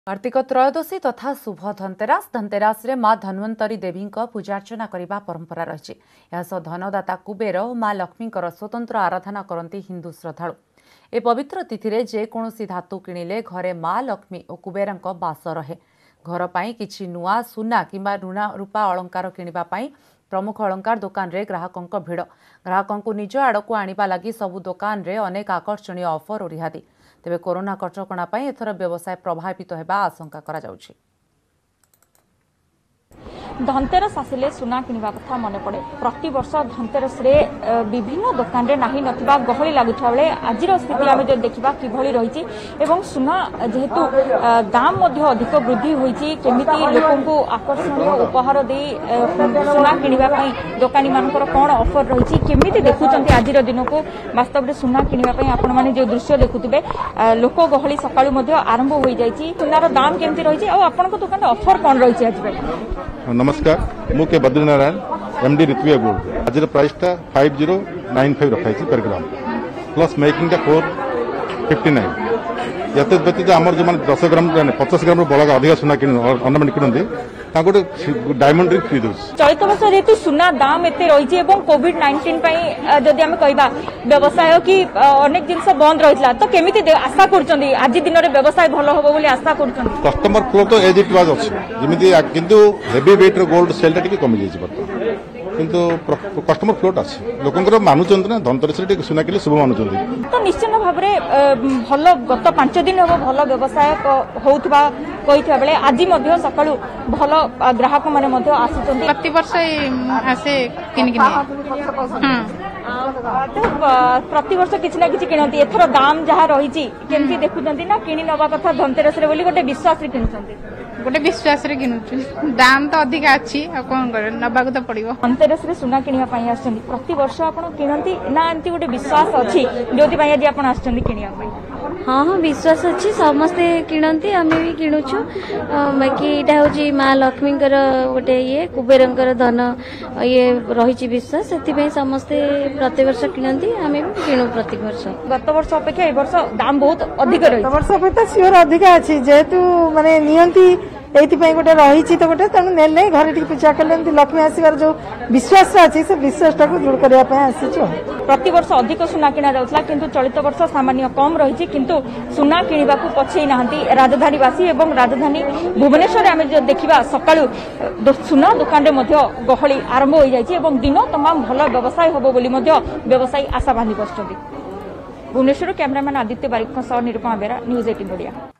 कार्तिक त्रयोदशी तथा शुभ धनतेरस धनतेरस रे माँ धन्वंतरी देवी पूजार्चना करने परंपरा रही धनदाता कुबेर और माँ लक्ष्मी स्वतंत्र आराधना करती हिंदू श्रद्धालु। ए पवित्र तिथि रे जेकोसी धातु किणिले घरे माँ लक्ष्मी और कुबेर बास रहे। घर पर किछि नुआ सुना किंबा रूपा अलंकार किणवा प्रमुख अलंकार दुकान रे ग्राहकों भिड़। ग्राहकों निज आड़क आनिबा लगी सबु दुकान रे अनेक आकर्षणीय ऑफर और रिहाती। तेबे कोरोना कटकणा एथर व्यवसाय प्रभावित होगा आशंका करा जाउछि। धनतेरस आसिले सुना किनिबा कथा मन पड़े। प्रति वर्ष धनतेरस रे विभिन्न दुकान रे नाही नथिबा गहली लागुथा बेले आजिर स्थिति आमे जे देखिबा किभली रहिछि एवं सुना जेहेतु दाम मध्ये अधिक वृद्धि होईछि केमिति लोकंकु आकर्षणीय उपहार दे सुना किनिबा पई दुकानी मानकर कोन ऑफर रहिछि केमिति देखुचंती आजिर दिन को वास्तव रे सुना किनिबा पई आपण माने जे दृश्य देखुतिबे लोक गहली सकाळु मध्ये आरंभ होई जाईछि। सुनार दाम केमिति रहिछि आ आपनको दुकान ऑफर कोन रहिछि आज पे? नमस्कार मु के बद्रीनारायण एमडी ऋत्विया गोल्ड आज प्राइस 5095 रखाई पर ग्राम प्लस मेकिंग 459 ये व्यतीत आमर जो 10 ग्राम 50 ग्राम बड़ा अधिक सुना अर्नामेंट किणती गोटे डायमंड रिंग फ्री दे। चलित वर्ष जेहेतु सुना दाम एते रही कोविड-19 जदि आम कह व्यवसाय कि अनेक जिन बंद रही तो केमिति आशा कर आज दिन में व्यवसाय भल हम बोली आशा कर कस्टमर फ्लो तो एज इट वाज अच्छी जमी किंतु हेवी वेट गोल्ड सेल टा कमी जाइए किंतु कस्टमर फ्लोट अच्छी लोक मानुंट ना धनतेरस सुना किले शुभ मानुंट तो निश्चित भाव में भल गत 5 दिन हम भल व्यवसाय होता कही बेले आज सका भल ग्राहक मैंने प्रति वर्ष आसे प्रति वर्ष किसी ना कि किणती एथर दाम जहाँ रही केमती देखुंत ना कि नवा कथा धनतेरस गोटे विश्वास गोटे विश्वास रे किनुछु दाम तो अधिक अच्छी कौन कर नबा तो पड़ो। धनतेरस रे सुना किनिया पई आछन प्रति वर्ष आपण किनती ना एंती गोटे विश्वास अच्छी जोति पई आज आपण आछन किनिया पई? हाँ हाँ विश्वास अच्छी समस्ते किणती आम भी किणुछु बाकी एटा होची माँ लक्ष्मी गोटे ये कुबेर धन ये रही विश्वास से समस्ते प्रति वर्ष किणती आम भी किणु प्रति वर्ष। गत वर्ष अपेक्षा ए वर्ष दाम बहुत अधिक रही वर्ष अपेक्षा सियोर अधिक अच्छी जेहेतु माने नियंती एथिपाई गोटे रही तो गोटे तेणु ने घर पूजा कले लक्ष्मी आसबार जो विश्वास अच्छी से विश्वास टाक दृढ़ करने आसीचु। प्रति वर्ष अधिक सुना किना जाउथला किंतु चलित वर्ष सामान्य कम रही किंतु सुना किनिबा को पछेई नाहंती राजधानीवासी एवं राजधानी भुवनेश्वर आमे जो देखिबा सकाळु सुना दुकान रे मध्य गहली आरंभ हो जायछि एवं दिन तमाम भल व्यवसाय होबो बोली मध्य व्यवसायी आशा बांधी बसछथि। भुवनेश्वर कैमरामैन आदित्य बारिक सह निरूपमा बेरा न्यूज 18 ओडिया।